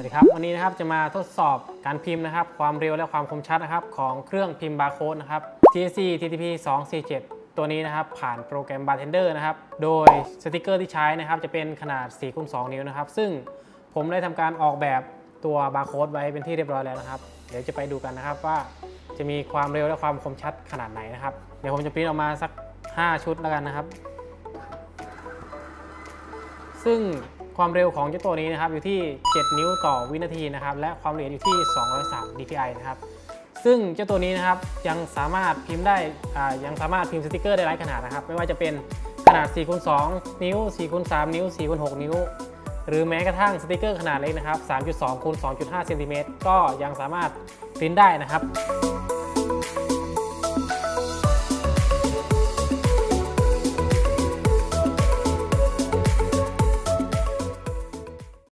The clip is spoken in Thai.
วัสดีครับวันนี้นะครับจะมาทดสอบการพิมพ์นะครับความเร็วและความคมชัดนะครับของเครื่องพิมพ์บาร์โค้ดนะครับ TSC TTP 247ตัวนี้นะครับผ่านโปรแกรม Bartender นะครับโดยสติกเกอร์ที่ใช้นะครับจะเป็นขนาด 4x2 นิ้วนะครับซึ่งผมได้ทำการออกแบบตัวบาร์โค้ดไว้เป็นที่เรียบร้อยแล้วนะครับเดี๋ยวจะไปดูกันนะครับว่าจะมีความเร็วและความคมชัดขนาดไหนนะครับเดี๋ยวผมจะพิมพ์ออกมาสัก5ชุดแล้วกันนะครับซึ่งความเร็วของเจ้าตัวนี้นะครับอยู่ที่7นิ้วต่อวินาทีนะครับและความละเอียดอยู่ที่203 dpi นะครับซึ่งเจ้าตัวนี้นะครับยังสามารถพิมพ์ได้ยังสามารถพิมพ์สติกเกอร์ได้หลายขนาดนะครับไม่ว่าจะเป็นขนาด 4x2 นิ้ว 4x3 นิ้ว 4x6 นิ้วหรือแม้กระทั่งสติกเกอร์ขนาดเล็กนะครับ 3.2x2.5 เซนติเมตรก็ยังสามารถพิมพ์ได้นะครับ